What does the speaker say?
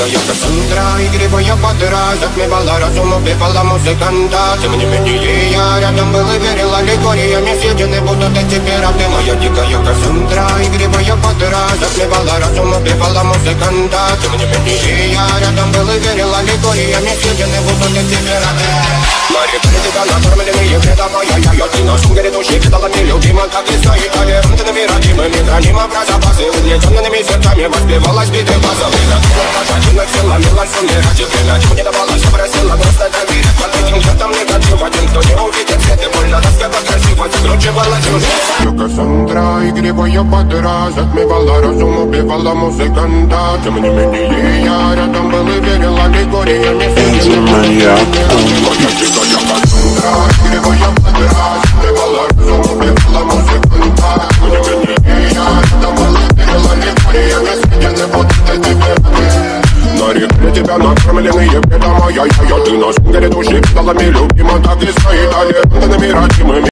дикая Кассандра, игривая подра, затмевала разум, убивала музыканта. Тем не менее я рядом был и верила легориями съедены будут эти пираты. Моя дикая Кассандра, игривая подра, затмевала разум, убивала музыканта. Тем не менее я рядом был и верила легориями съедены будут эти пираты. Мари, тебя накормленные предавая я ты на шум грядущий кидала нелюбима, как и стоит толерантными родимыми хранима про запасы. Угнетенными сердцами воспевалась биты базовых. Один силами лансумировать время, чего не давалось, просила просто доверять. Под этим жертвам негатив, один, кто не увидит свет и больно, тоска красиво закручивала чужие. Кассандра, игривая подра, затмевала разум, убивала музыканта. Тем не менее я рядом был и верила легориями. На тебя накормленные предамая я ты нас грядущий педалами любима, так и стоит толерантными родимыми